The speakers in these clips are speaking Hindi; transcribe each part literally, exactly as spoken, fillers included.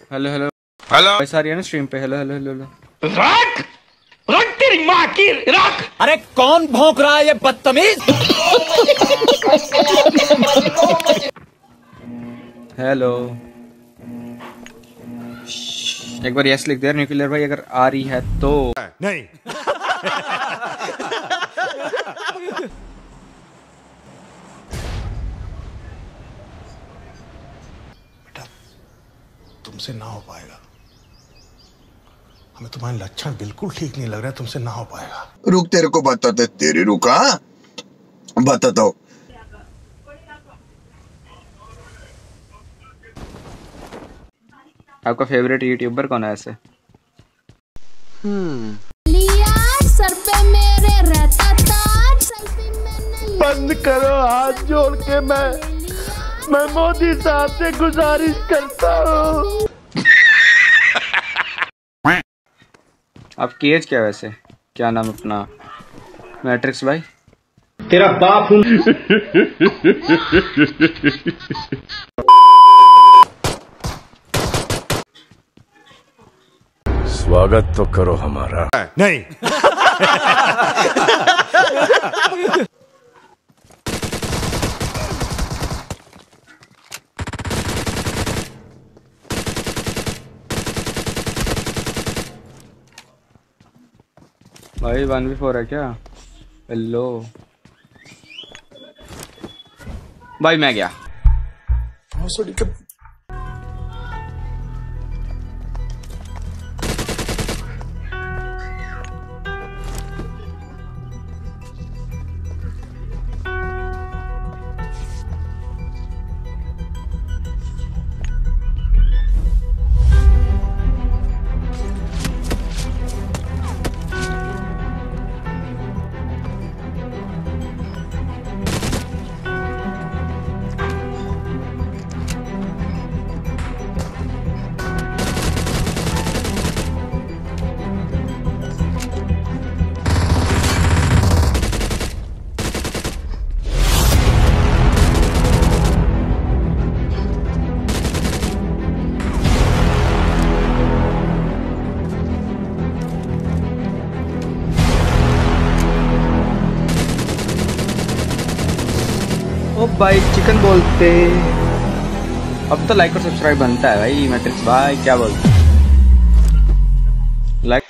हेलो हेलो हेलो पैसा आ रही है ना स्ट्रीम पे। हेलो हेलो हेलो हेलो रख रख तेरी माँ की रख। अरे कौन भौंक रहा है ये बदतमीज? हेलो एक बार यस लिख दे न्यूक्लियर भाई अगर आ रही है तो। नहीं बेटा तुमसे ना हो पाएगा, हमें तुम्हारे लक्षण बिल्कुल ठीक नहीं लग रहा है, तुमसे ना हो पाएगा। रुक तेरे को बताते, तेरी रुका बताता हूँ। आपका फेवरेट यूट्यूबर कौन है ऐसे? लिया सर पे मेरे रहता था, सेल्फी मैंने बंद करो हाथ जोड़ के, मैं मैं मोदी साहब से गुजारिश करता हूँ। आपकी एज क्या है वैसे? क्या नाम अपना? मैट्रिक्स भाई तेरा बाप हूँ। स्वागत तो करो हमारा। नहीं भाई वन वी फोर है क्या? हेलो भाई मैं गया। ओ भाई चिकन बोलते, अब तो लाइक और सब्सक्राइब बनता है भाई। मैट्रिक्स भाई क्या बोलते लाइक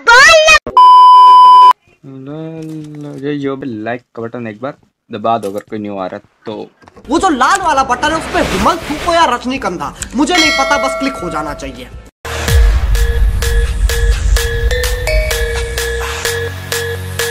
ये यो भी लाइक का बटन एक बार दबा दो अगर कोई न्यू आ रहा है तो। वो जो लाल वाला बटन है उस पर विमल थूको या रजनीगंधा मुझे नहीं पता, बस क्लिक हो जाना चाहिए।